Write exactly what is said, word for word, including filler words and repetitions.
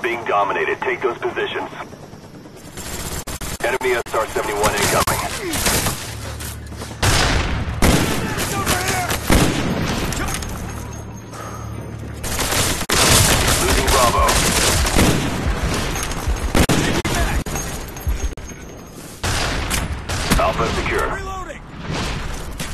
Being dominated. Take those positions. Enemy S R seventy-one incoming.